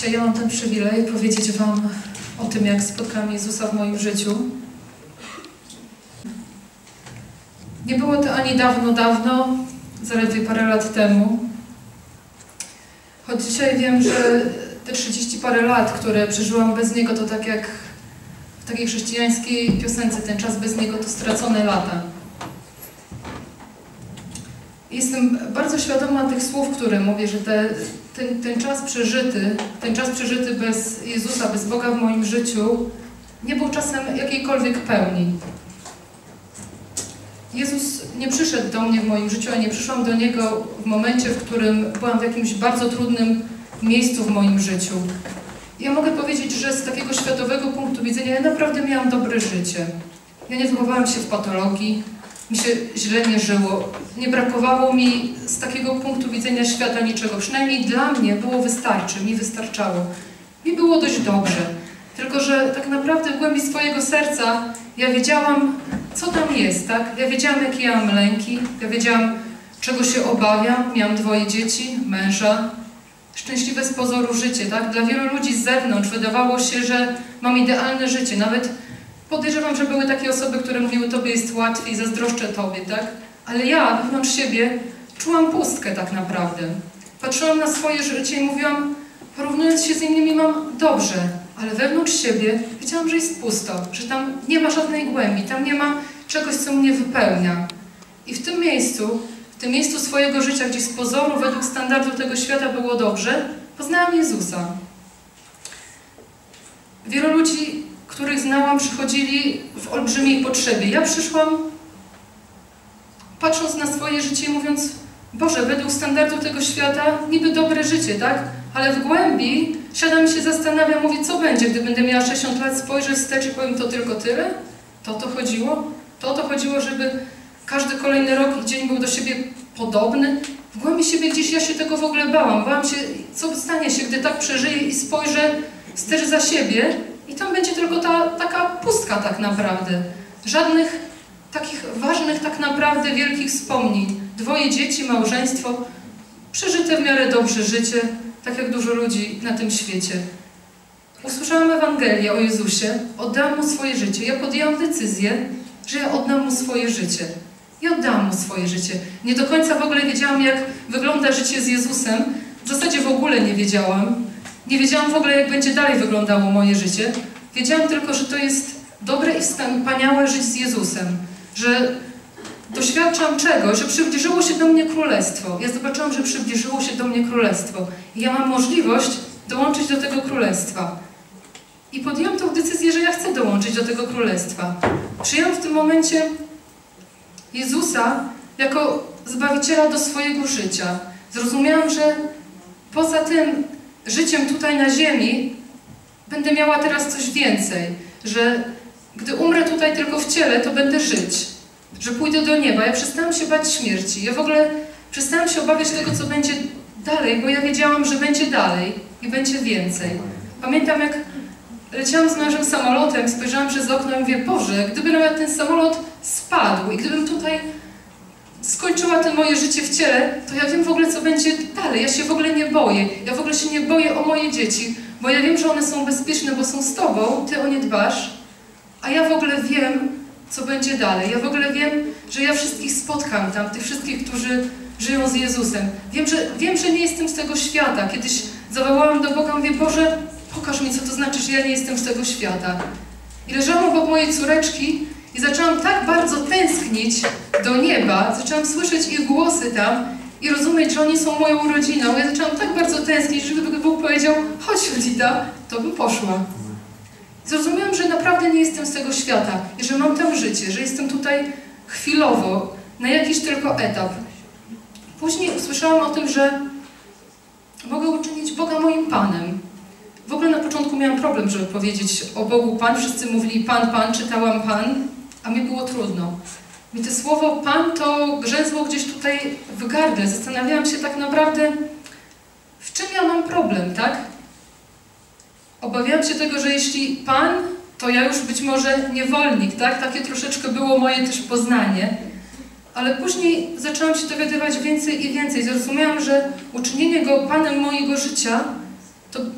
Dzisiaj ja mam ten przywilej powiedzieć Wam o tym, jak spotkałam Jezusa w moim życiu. Nie było to ani dawno, zaledwie parę lat temu. Choć dzisiaj wiem, że te 30 parę lat, które przeżyłam bez Niego, to tak jak w takiej chrześcijańskiej piosence, ten czas bez Niego to stracone lata. Jestem bardzo świadoma tych słów, które mówię, że ten czas przeżyty bez Jezusa, bez Boga w moim życiu nie był czasem jakiejkolwiek pełni. Jezus nie przyszedł do mnie w moim życiu, a nie przyszłam do Niego w momencie, w którym byłam w jakimś bardzo trudnym miejscu w moim życiu. Ja mogę powiedzieć, że z takiego światowego punktu widzenia ja naprawdę miałam dobre życie. Ja nie wychowałam się w patologii, mi się źle nie żyło. Nie brakowało mi z takiego punktu widzenia świata niczego. Przynajmniej dla mnie mi wystarczało. Mi było dość dobrze. Tylko że tak naprawdę w głębi swojego serca ja wiedziałam, co tam jest, tak? Ja wiedziałam, jakie ja mam lęki, ja wiedziałam, czego się obawiam. Miałam 2 dzieci, męża. Szczęśliwe z pozoru życie, tak? Dla wielu ludzi z zewnątrz wydawało się, że mam idealne życie. Nawet podejrzewam, że były takie osoby, które mówiły, Tobie jest łatwiej, zazdroszczę Tobie, tak? Ale ja wewnątrz siebie czułam pustkę tak naprawdę. Patrzyłam na swoje życie i mówiłam, porównując się z innymi mam dobrze, ale wewnątrz siebie wiedziałam, że jest pusto, że tam nie ma żadnej głębi, tam nie ma czegoś, co mnie wypełnia. I w tym miejscu swojego życia, gdzie z pozoru, według standardu tego świata było dobrze, poznałam Jezusa. Wielu ludzi, których znałam, przychodzili w olbrzymiej potrzebie. Ja przyszłam, patrząc na swoje życie i mówiąc, Boże, według standardu tego świata niby dobre życie, tak? Ale w głębi siadam i się zastanawiam, mówię, co będzie, gdy będę miała 60 lat, spojrzę wstecz i powiem, to tylko tyle? To o to chodziło? To o to chodziło, żeby każdy kolejny rok i dzień był do siebie podobny? W głębi siebie gdzieś ja się tego w ogóle bałam. Bałam się, co stanie się, gdy tak przeżyję i spojrzę wstecz za siebie i tam będzie tylko taka pustka tak naprawdę. Żadnych takich ważnych tak naprawdę wielkich wspomnień. 2 dzieci, małżeństwo, przeżyte w miarę dobrze życie, tak jak dużo ludzi na tym świecie. Usłyszałam Ewangelię o Jezusie, oddałam Mu swoje życie. Ja podjęłam decyzję, że ja oddam Mu swoje życie. I oddałam Mu swoje życie. Nie do końca w ogóle wiedziałam, jak wygląda życie z Jezusem. W zasadzie w ogóle nie wiedziałam. Nie wiedziałam w ogóle, jak będzie dalej wyglądało moje życie. Wiedziałam tylko, że to jest dobre i wspaniałe żyć z Jezusem. Że doświadczam czegoś, że przybliżyło się do mnie Królestwo. Ja zobaczyłam, że przybliżyło się do mnie Królestwo. I ja mam możliwość dołączyć do tego Królestwa. I podjęłam tą decyzję, że ja chcę dołączyć do tego Królestwa. Przyjęłam w tym momencie Jezusa jako Zbawiciela do swojego życia. Zrozumiałam, że poza tym życiem tutaj na ziemi będę miała teraz coś więcej. Że gdy umrę tutaj tylko w ciele, to będę żyć. Że pójdę do nieba. Ja przestałam się bać śmierci. Ja w ogóle przestałam się obawiać tego, co będzie dalej, bo ja wiedziałam, że będzie dalej i będzie więcej. Pamiętam, jak leciałam z mężem samolotem, spojrzałam przez okno i mówię, Boże, gdyby nawet ten samolot spadł i gdybym tutaj skończyła to moje życie w ciele, to ja wiem w ogóle, co będzie dalej. Ja się w ogóle nie boję. Ja w ogóle się nie boję o moje dzieci, bo ja wiem, że one są bezpieczne, bo są z Tobą, Ty o nie dbasz, a ja w ogóle wiem, co będzie dalej. Ja w ogóle wiem, że ja wszystkich spotkam tam, tych wszystkich, którzy żyją z Jezusem. Wiem, że nie jestem z tego świata. Kiedyś zawołałam do Boga, mówię, Boże, pokaż mi, co to znaczy, że ja nie jestem z tego świata. I leżałam obok mojej córeczki i zaczęłam tak bardzo tęsknić do nieba, zaczęłam słyszeć ich głosy tam i rozumieć, że oni są moją rodziną. Ja zaczęłam tak bardzo tęsknić, że gdyby Bóg powiedział, chodź Julita, to bym poszła. Zrozumiałam, że naprawdę nie jestem z tego świata i że mam tam życie, że jestem tutaj chwilowo, na jakiś tylko etap. Później usłyszałam o tym, że mogę uczynić Boga moim Panem. W ogóle na początku miałam problem, żeby powiedzieć o Bogu Pan. Wszyscy mówili Pan, Pan, czytałam Pan, a mi było trudno. I to słowo Pan to grzęzło gdzieś tutaj w gardle. Zastanawiałam się tak naprawdę, w czym ja mam problem, tak? Obawiałam się tego, że jeśli Pan, to ja już być może niewolnik, tak? Takie troszeczkę było moje też poznanie. Ale później zaczęłam się dowiadywać więcej i więcej. Zrozumiałam, że uczynienie Go Panem mojego życia to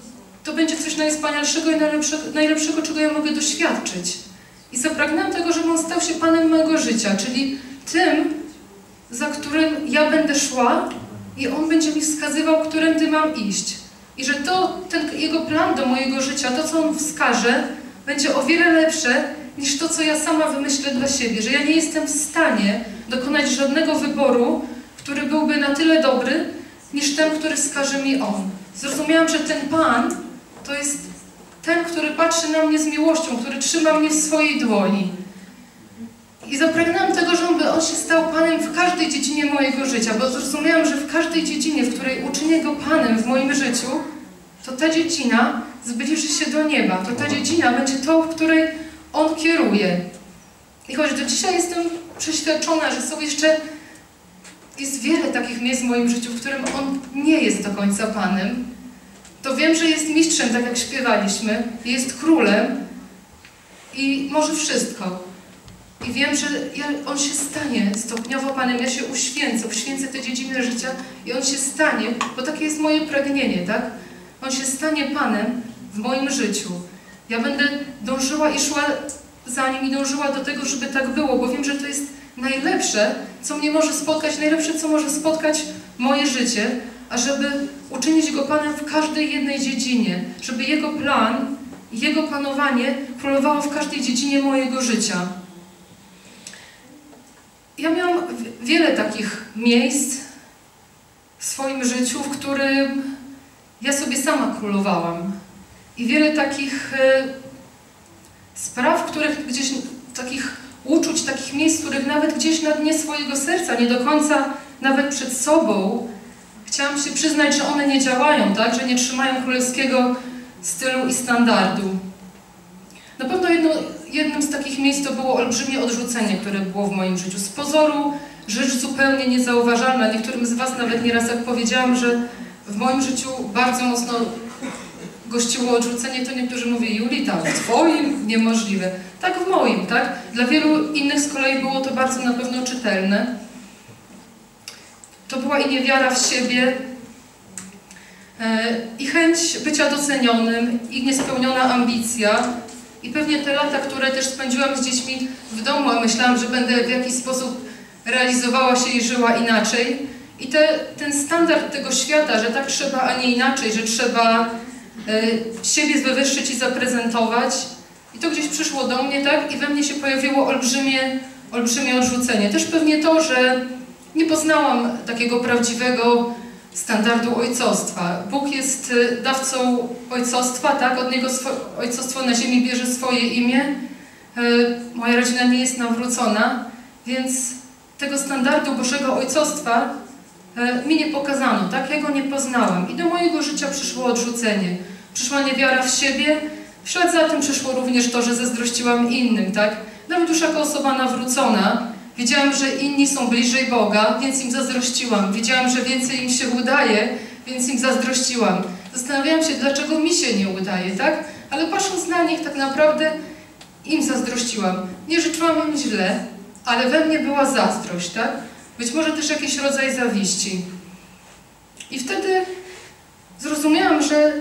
to będzie coś najwspanialszego i najlepszego, czego ja mogę doświadczyć. I zapragnęłam tego, żeby On stał się Panem mojego życia, czyli tym, za którym ja będę szła i On będzie mi wskazywał, którędy mam iść. I że ten Jego plan do mojego życia, to co On wskaże, będzie o wiele lepsze niż to, co ja sama wymyślę dla siebie. Że ja nie jestem w stanie dokonać żadnego wyboru, który byłby na tyle dobry, niż ten, który wskaże mi On. Zrozumiałam, że ten Pan to jest ten, który patrzy na mnie z miłością, który trzyma mnie w swojej dłoni. I zapragnęłam tego, żeby On się stał Panem w każdej dziedzinie mojego życia, bo zrozumiałam, że w każdej dziedzinie, w której uczynię Go Panem w moim życiu, to ta dziedzina zbliży się do nieba. To ta dziedzina będzie tą, w której On kieruje. I choć do dzisiaj jestem przeświadczona, że jest wiele takich miejsc w moim życiu, w którym On nie jest do końca Panem, to wiem, że jest mistrzem, tak jak śpiewaliśmy, jest królem i może wszystko. I wiem, że On się stanie stopniowo Panem, ja się uświęcę te dziedziny życia i On się stanie, bo takie jest moje pragnienie, tak? On się stanie Panem w moim życiu. Ja będę dążyła i szła za Nim i dążyła do tego, żeby tak było, bo wiem, że to jest najlepsze, co mnie może spotkać, najlepsze, co może spotkać moje życie, a żeby uczynić Go Panem w każdej jednej dziedzinie, żeby Jego plan i Jego panowanie królowało w każdej dziedzinie mojego życia. Ja miałam wiele takich miejsc w swoim życiu, w którym ja sobie sama królowałam. I wiele takich spraw, których gdzieś, takich uczuć, takich miejsc, których nawet gdzieś na dnie swojego serca, nie do końca nawet przed sobą, chciałam się przyznać, że one nie działają, tak? Że nie trzymają królewskiego stylu i standardu. Na pewno jednym z takich miejsc to było olbrzymie odrzucenie, które było w moim życiu. Z pozoru rzecz zupełnie niezauważalna. Niektórym z Was nawet nieraz jak powiedziałam, że w moim życiu bardzo mocno gościło odrzucenie, to niektórzy mówią, Julita, w Twoim? Niemożliwe. Tak, w moim, tak? Dla wielu innych z kolei było to bardzo na pewno czytelne. To była i niewiara w siebie, i chęć bycia docenionym, i niespełniona ambicja. I pewnie te lata, które też spędziłam z dziećmi w domu, a myślałam, że będę w jakiś sposób realizowała się i żyła inaczej. I ten standard tego świata, że tak trzeba, a nie inaczej, że trzeba siebie wywyższyć i zaprezentować. I to gdzieś przyszło do mnie, tak? I we mnie się pojawiło olbrzymie odrzucenie. Też pewnie to, że nie poznałam takiego prawdziwego standardu ojcostwa. Bóg jest dawcą ojcostwa, tak? Od Niego ojcostwo na ziemi bierze swoje imię. Moja rodzina nie jest nawrócona, więc tego standardu Bożego ojcostwa mi nie pokazano, tak? Ja go nie poznałam. I do mojego życia przyszło odrzucenie. Przyszła niewiara w siebie. W ślad za tym przyszło również to, że zazdrościłam innym, tak? Nawet już jako osoba nawrócona widziałam, że inni są bliżej Boga, więc im zazdrościłam. Widziałam, że więcej im się udaje, więc im zazdrościłam. Zastanawiałam się, dlaczego mi się nie udaje, tak? Ale patrząc na nich, tak naprawdę im zazdrościłam. Nie życzyłam im źle, ale we mnie była zazdrość, tak? Być może też jakiś rodzaj zawiści. I wtedy zrozumiałam, że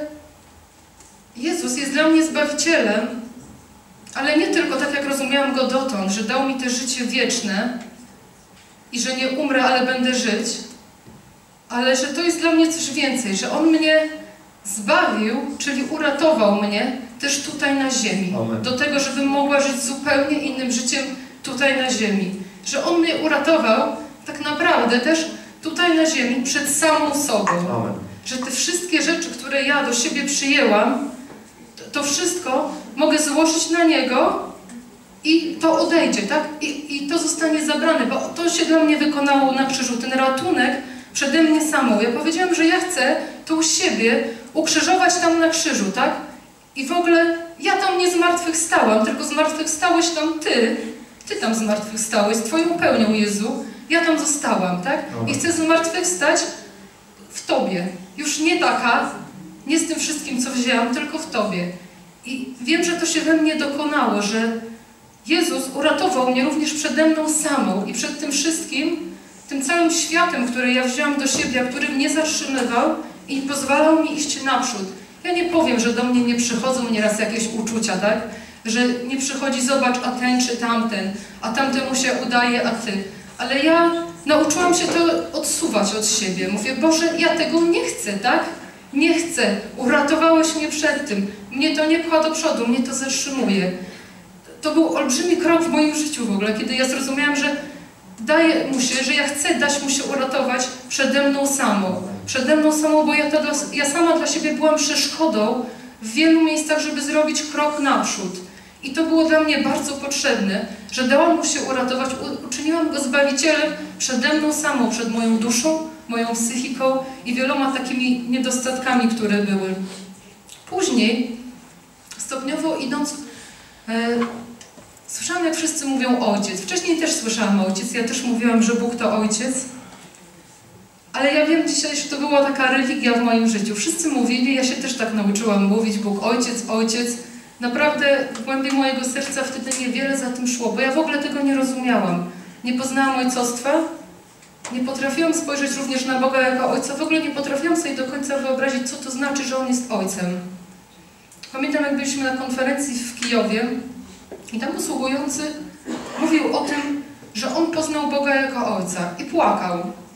Jezus jest dla mnie Zbawicielem, ale nie tylko tak, jak rozumiałam Go dotąd, że dał mi też życie wieczne i że nie umrę, ale będę żyć, ale że to jest dla mnie coś więcej, że On mnie zbawił, czyli uratował mnie też tutaj na ziemi. Amen. Do tego, żebym mogła żyć zupełnie innym życiem tutaj na ziemi. Że On mnie uratował tak naprawdę też tutaj na ziemi przed samą sobą. Amen. Że te wszystkie rzeczy, które ja do siebie przyjęłam, to wszystko mogę złożyć na Niego i to odejdzie, tak? I to zostanie zabrane, bo to się dla mnie wykonało na krzyżu. Ten ratunek przede mnie samą. Ja powiedziałam, że ja chcę to u siebie ukrzyżować tam na krzyżu, tak? I w ogóle ja tam nie zmartwychwstałam, tylko zmartwychwstałeś tam Ty. Ty tam zmartwychwstałeś z Twoją pełnią, Jezu. Ja tam zostałam, tak? I chcę zmartwychwstać w Tobie. Już nie taka, nie z tym wszystkim, co wzięłam, tylko w Tobie. I wiem, że to się we mnie dokonało, że Jezus uratował mnie również przede mną samą i przed tym wszystkim, tym całym światem, który ja wzięłam do siebie, a który mnie zatrzymywał i pozwalał mi iść naprzód. Ja nie powiem, że do mnie nie przychodzą nieraz jakieś uczucia, tak? Że nie przychodzi, zobacz, a ten czy tamten, a tamtemu się udaje, a ty. Ale ja nauczyłam się to odsuwać od siebie. Mówię, Boże, ja tego nie chcę, tak? Nie chcę. Uratowałeś mnie przed tym. Mnie to nie pcha do przodu, mnie to zatrzymuje. To był olbrzymi krok w moim życiu w ogóle, kiedy ja zrozumiałam, że daję mu się, że ja chcę dać mu się uratować przede mną samą. Przede mną samą, bo ja sama dla siebie byłam przeszkodą w wielu miejscach, żeby zrobić krok naprzód. I to było dla mnie bardzo potrzebne, że dałam mu się uratować, uczyniłam go Zbawicielem przede mną samą, przed moją duszą, moją psychiką i wieloma takimi niedostatkami, które były. Później, stopniowo idąc, słyszałam, jak wszyscy mówią Ojciec. Wcześniej też słyszałam Ojciec, ja też mówiłam, że Bóg to Ojciec. Ale ja wiem dzisiaj, że to była taka religia w moim życiu. Wszyscy mówili, ja się też tak nauczyłam mówić, Bóg Ojciec, Ojciec. Naprawdę w głębi mojego serca wtedy niewiele za tym szło, bo ja w ogóle tego nie rozumiałam. Nie poznałam ojcostwa, nie potrafiłam spojrzeć również na Boga jako Ojca, w ogóle nie potrafiłam sobie do końca wyobrazić, co to znaczy, że On jest Ojcem. Pamiętam, jak byliśmy na konferencji w Kijowie i tam usługujący mówił o tym, że on poznał Boga jako Ojca i płakał.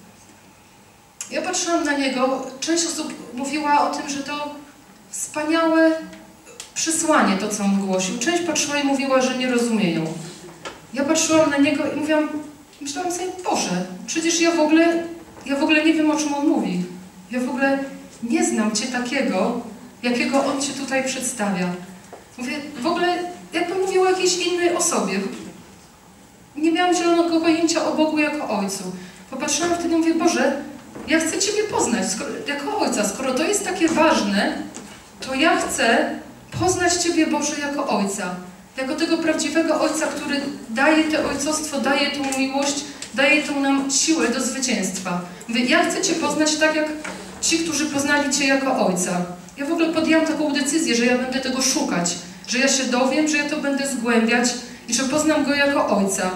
Ja patrzyłam na niego, część osób mówiła o tym, że to wspaniałe przesłanie, to co on głosił. Część patrzyła i mówiła, że nie rozumieją. Ja patrzyłam na niego i myślałam sobie, Boże, przecież ja w ogóle nie wiem, o czym on mówi. Ja w ogóle nie znam Cię takiego, jakiego on Cię tutaj przedstawia. Mówię, w ogóle jakbym mówił o jakiejś innej osobie. Nie miałam zielonego pojęcia o Bogu jako Ojcu. Popatrzyłam wtedy i mówię, Boże, ja chcę Ciebie poznać jako Ojca. Skoro to jest takie ważne, to ja chcę poznać Ciebie, Boże, jako Ojca. Jako tego prawdziwego Ojca, który daje to ojcostwo, daje tą miłość, daje tą nam siłę do zwycięstwa. Mówię, ja chcę Cię poznać tak, jak ci, którzy poznali Cię jako Ojca. Ja w ogóle podjęłam taką decyzję, że ja będę tego szukać, że ja się dowiem, że ja to będę zgłębiać i że poznam Go jako Ojca.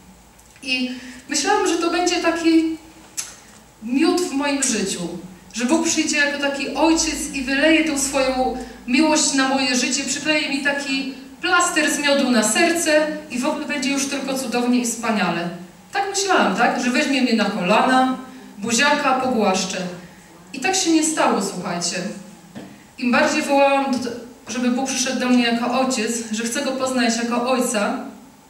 I myślałam, że to będzie taki miód w moim życiu, że Bóg przyjdzie jako taki Ojciec i wyleje tą swoją miłość na moje życie, przykleje mi taki plaster z miodu na serce i w ogóle będzie już tylko cudownie i wspaniale. Tak myślałam, tak? Że weźmie mnie na kolana, buziaka, pogłaszczę. I tak się nie stało, słuchajcie. Im bardziej wołałam, żeby Bóg przyszedł do mnie jako Ojciec, że chcę Go poznać jako Ojca,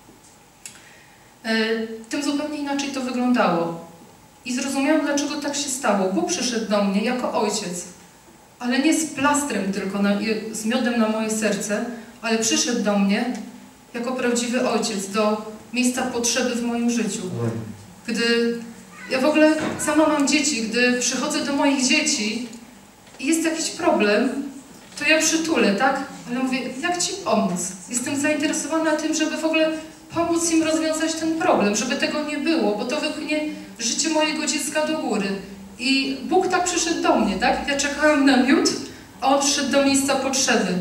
tym zupełnie inaczej to wyglądało. I zrozumiałam, dlaczego tak się stało. Bóg przyszedł do mnie jako Ojciec, ale nie z plastrem tylko, z miodem na moje serce, ale przyszedł do mnie jako prawdziwy Ojciec, do miejsca potrzeby w moim życiu. Gdy ja w ogóle sama mam dzieci, gdy przychodzę do moich dzieci i jest jakiś problem, to ja przytulę, tak? Ale mówię, jak Ci pomóc? Jestem zainteresowana tym, żeby w ogóle pomóc im rozwiązać ten problem, żeby tego nie było, bo to wypchnie życie mojego dziecka do góry. I Bóg tak przyszedł do mnie, tak? Ja czekałam na miód, a On przyszedł do miejsca potrzeby.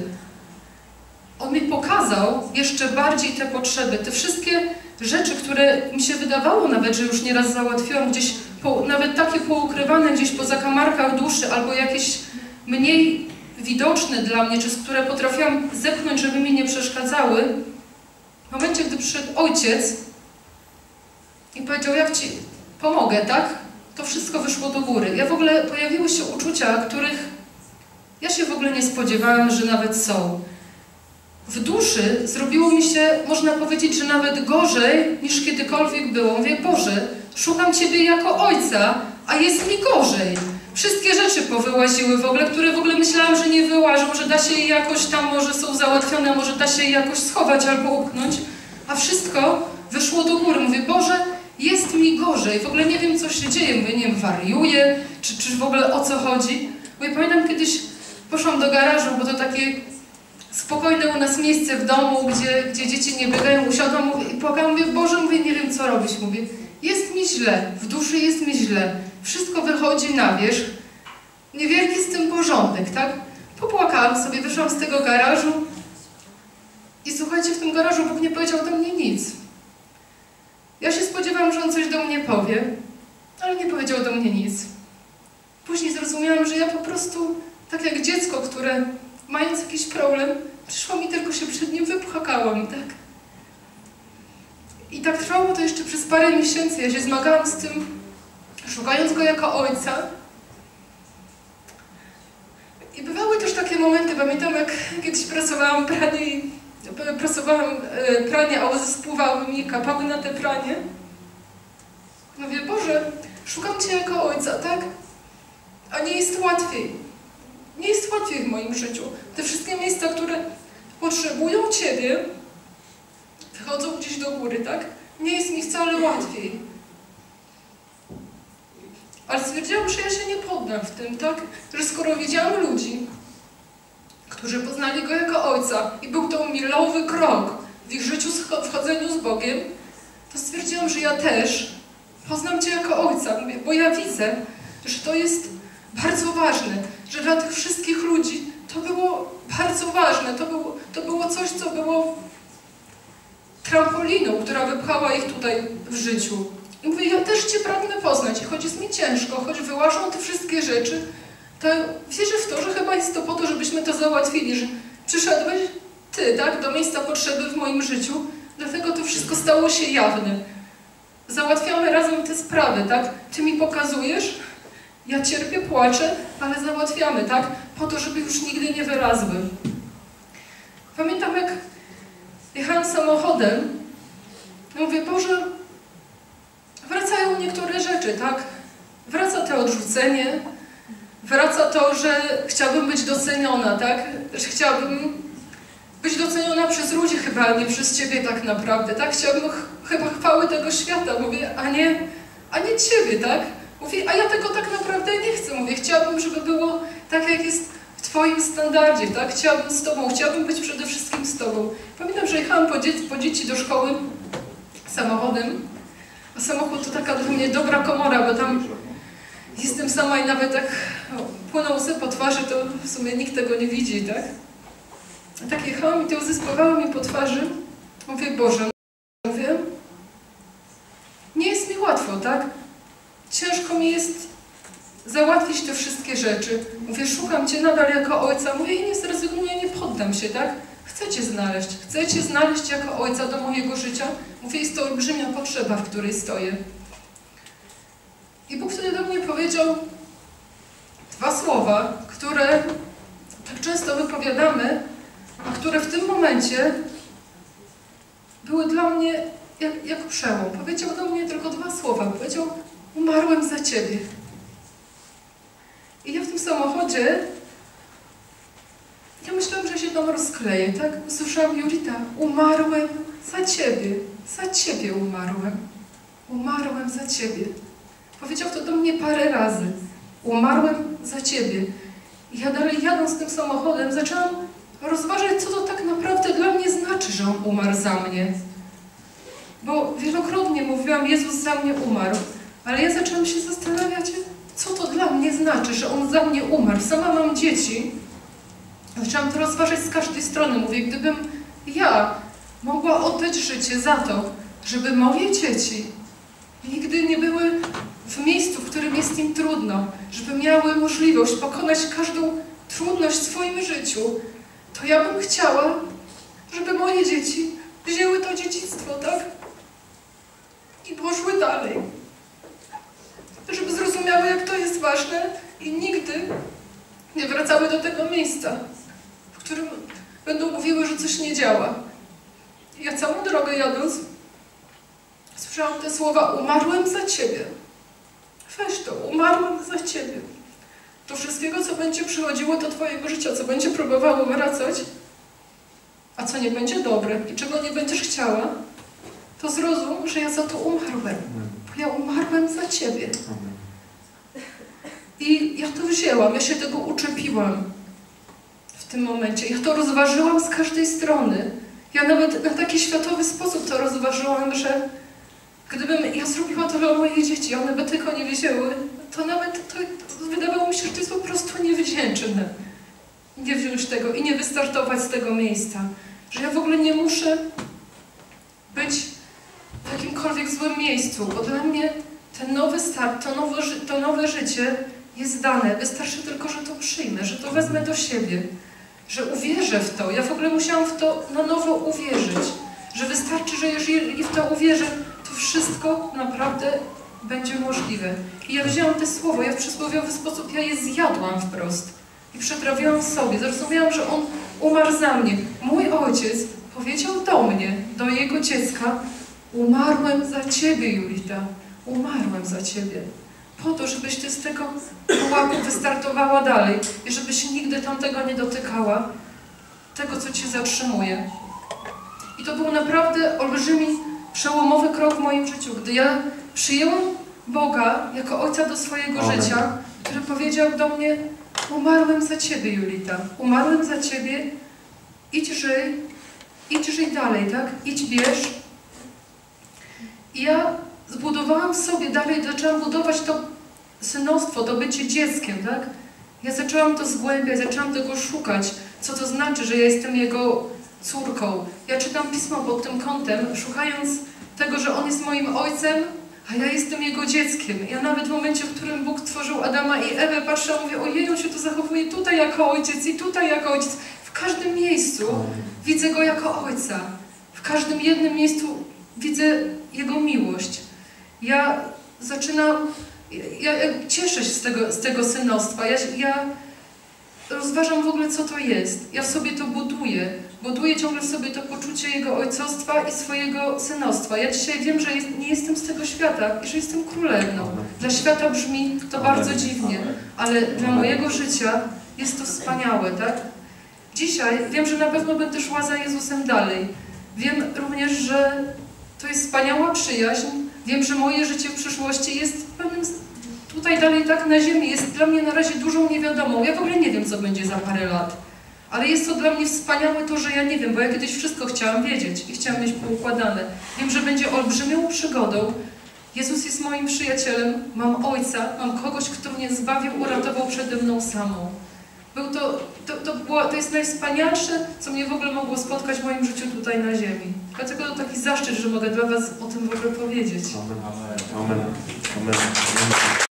On mi pokazał jeszcze bardziej te potrzeby, te wszystkie rzeczy, które mi się wydawało nawet, że już nieraz załatwiłam, gdzieś nawet takie poukrywane gdzieś po zakamarkach duszy, albo jakieś mniej widoczne dla mnie, czy z które potrafiłam zepchnąć, żeby mi nie przeszkadzały. W momencie, gdy przyszedł Ojciec i powiedział, jak Ci pomogę, tak? To wszystko wyszło do góry. Ja w ogóle pojawiły się uczucia, których ja się w ogóle nie spodziewałam, że nawet są. W duszy zrobiło mi się, można powiedzieć, że nawet gorzej niż kiedykolwiek było. Mówię, Boże, szukam Ciebie jako Ojca, a jest mi gorzej. Wszystkie rzeczy powyłaziły w ogóle, które w ogóle myślałam, że nie wyłażą, że da się je jakoś tam, może są załatwione, może da się je jakoś schować albo upchnąć, a wszystko wyszło do góry. Mówię, Boże, jest mi gorzej, w ogóle nie wiem, co się dzieje. Mówię, nie wiem, wariuję, czy w ogóle o co chodzi. Mówię, pamiętam kiedyś poszłam do garażu, bo to takie spokojne u nas miejsce w domu, gdzie dzieci nie biegają, usiadłam i płakałam, mówię, Boże, mówię, nie wiem, co robić. Mówię, jest mi źle, w duszy jest mi źle, wszystko wychodzi na wierzch, niewielki z tym porządek, tak? Popłakałam sobie, wyszłam z tego garażu i słuchajcie, w tym garażu Bóg nie powiedział do mnie nic. Ja się spodziewałam, że On coś do mnie powie, ale nie powiedział do mnie nic. Później zrozumiałam, że ja po prostu Tak jak dziecko, które mając jakiś problem, przyszło mi, tylko się przed nim wypłakałam, tak? I tak trwało to jeszcze przez parę miesięcy. Ja się zmagałam z tym, szukając Go jako Ojca. I bywały też takie momenty, pamiętam jak kiedyś prasowałam pranie, a łzy spływały mi, kapały na te pranie. Mówię, Boże, szukam Cię jako Ojca, tak? A nie jest łatwiej. Nie jest łatwiej w moim życiu. Te wszystkie miejsca, które potrzebują Ciebie, wychodzą gdzieś do góry, tak? Nie jest mi wcale łatwiej. Ale stwierdziłam, że ja się nie poddam w tym, tak? Że skoro widziałam ludzi, którzy poznali Go jako Ojca i był to milowy krok w ich życiu w chodzeniu z Bogiem, to stwierdziłam, że ja też poznam Cię jako Ojca. Mówię, bo ja widzę, że to jest bardzo ważne, że dla tych wszystkich ludzi to było bardzo ważne. To było coś, co było trampoliną, która wypchała ich tutaj w życiu. I mówię, ja też Cię pragnę poznać. I choć jest mi ciężko, choć wyłażą te wszystkie rzeczy, to wierzę w to, że chyba jest to po to, żebyśmy to załatwili, że przyszedłeś Ty, tak, do miejsca potrzeby w moim życiu, dlatego to wszystko stało się jawne. Załatwiamy razem te sprawy, tak? Ty mi pokazujesz, ja cierpię, płaczę, ale załatwiamy, tak? Po to, żeby już nigdy nie wyrazły. Pamiętam, jak jechałam samochodem, mówię, Boże, wracają niektóre rzeczy, tak? Wraca to odrzucenie, wraca to, że chciałabym być doceniona, tak? Że chciałabym być doceniona przez ludzi chyba, a nie przez Ciebie tak naprawdę, tak? Chciałabym chyba chwały tego świata, mówię, a nie Ciebie, tak? Mówię, a ja tego tak naprawdę nie chcę, mówię, chciałabym, żeby było tak, jak jest w Twoim standardzie, tak? Chciałabym z Tobą, chciałabym być przede wszystkim z Tobą. Pamiętam, że jechałam po dzieci do szkoły samochodem, a samochód to taka dla mnie dobra komora, bo tam jestem sama i nawet jak płyną łzy po twarzy, to w sumie nikt tego nie widzi, tak? A tak jechałam i te łzy spływały mi po twarzy. Mówię, Boże, mówię, nie jest mi łatwo, tak? Ciężko mi jest załatwić te wszystkie rzeczy. Mówię, szukam Cię nadal jako Ojca. Mówię, i nie zrezygnuję, nie poddam się, tak? Chcę Cię znaleźć jako Ojca do mojego życia. Mówię, jest to olbrzymia potrzeba, w której stoję. I Bóg wtedy do mnie powiedział dwa słowa, które tak często wypowiadamy, a które w tym momencie były dla mnie jak przełom. Powiedział do mnie tylko dwa słowa. Powiedział, umarłem za Ciebie. I ja w tym samochodzie, ja myślałam, że się tam rozkleję, tak? Usłyszałam, Julita, umarłem za Ciebie umarłem za Ciebie. Powiedział to do mnie parę razy. Umarłem za Ciebie. I ja dalej jadąc tym samochodem zaczęłam rozważać, co to tak naprawdę dla mnie znaczy, że On umarł za mnie. Bo wielokrotnie mówiłam, Jezus za mnie umarł. Ale ja zaczęłam się zastanawiać, co to dla mnie znaczy, że On za mnie umarł. Sama mam dzieci. Zaczęłam to rozważać z każdej strony. Mówię, gdybym ja mogła oddać życie za to, żeby moje dzieci nigdy nie były w miejscu, w którym jest im trudno, żeby miały możliwość pokonać każdą trudność w swoim życiu, to ja bym chciała, żeby moje dzieci wzięły to dziedzictwo, tak? I poszły dalej. Żeby zrozumiały, jak to jest ważne i nigdy nie wracały do tego miejsca, w którym będą mówiły, że coś nie działa. I ja całą drogę jadąc słyszałam te słowa, umarłem za Ciebie. Weź to, umarłem za Ciebie. Do wszystkiego, co będzie przychodziło do Twojego życia, co będzie próbowało wracać, a co nie będzie dobre i czego nie będziesz chciała, to zrozum, że ja za to umarłem. Bo ja umarłem za Ciebie. I ja to wzięłam, ja się tego uczepiłam w tym momencie. Ja to rozważyłam z każdej strony. Ja nawet na taki światowy sposób to rozważyłam, że gdybym ja zrobiła to dla moich dzieci, one by tylko nie wiedziały, to nawet to wydawało mi się, że to jest po prostu niewdzięczne. Nie wziąć tego i nie wystartować z tego miejsca. Że ja w ogóle nie muszę być w jakimkolwiek złym miejscu, bo dla mnie ten nowy start, to nowe życie jest dane. Wystarczy tylko, że to przyjmę, że to wezmę do siebie, że uwierzę w to. Ja w ogóle musiałam w to na nowo uwierzyć, że wystarczy, że jeżeli w to uwierzę, to wszystko naprawdę będzie możliwe. I ja wzięłam te słowo, ja w przysłowiowy sposób, ja je zjadłam wprost i przetrawiłam sobie. Zrozumiałam, że On umarł za mnie. Mój Ojciec powiedział do mnie, do Jego dziecka: umarłem za Ciebie, Julita. Umarłem za Ciebie. Po to, żebyś Ty z tego pułapu wystartowała dalej i żebyś nigdy tamtego nie dotykała, tego, co Cię zatrzymuje. I to był naprawdę olbrzymi, przełomowy krok w moim życiu, gdy ja przyjęłam Boga jako Ojca do swojego życia, który powiedział do mnie: umarłem za Ciebie, Julita. Umarłem za Ciebie. Idź żyj dalej, tak? Idź, bierz. I ja zbudowałam sobie dalej, zaczęłam budować to synostwo, to bycie dzieckiem, tak? Ja zaczęłam to zgłębiać, zaczęłam tego szukać, co to znaczy, że ja jestem Jego córką. Ja czytam Pismo pod tym kątem, szukając tego, że On jest moim Ojcem, a ja jestem Jego dzieckiem. Ja nawet w momencie, w którym Bóg stworzył Adama i Ewę, patrzę, mówię: ojej, On się tu zachowuje tutaj jako Ojciec i tutaj jako Ojciec. W każdym miejscu widzę Go jako Ojca. W każdym jednym miejscu widzę Jego miłość. Ja cieszę się z tego synostwa. Ja rozważam w ogóle, co to jest. Ja w sobie to buduję. Buduję ciągle w sobie to poczucie Jego ojcostwa i swojego synostwa. Ja dzisiaj wiem, że nie jestem z tego świata i że jestem królewną. Dla świata brzmi to bardzo dziwnie, ale dla mojego życia jest to wspaniałe, tak? Dzisiaj wiem, że na pewno będę szła za Jezusem dalej. Wiem również, że to jest wspaniała przyjaźń. Wiem, że moje życie w przyszłości jest pewnym tutaj dalej tak na ziemi. Jest dla mnie na razie dużą niewiadomą. Ja w ogóle nie wiem, co będzie za parę lat. Ale jest to dla mnie wspaniałe to, że ja nie wiem, bo ja kiedyś wszystko chciałam wiedzieć i chciałam mieć poukładane. Wiem, że będzie olbrzymią przygodą. Jezus jest moim przyjacielem, mam Ojca, mam kogoś, kto mnie zbawił, uratował przede mną samą. To jest najwspanialsze, co mnie w ogóle mogło spotkać w moim życiu tutaj na ziemi. Dlatego to taki zaszczyt, że mogę dla Was o tym w ogóle powiedzieć. Amen. Amen. Amen.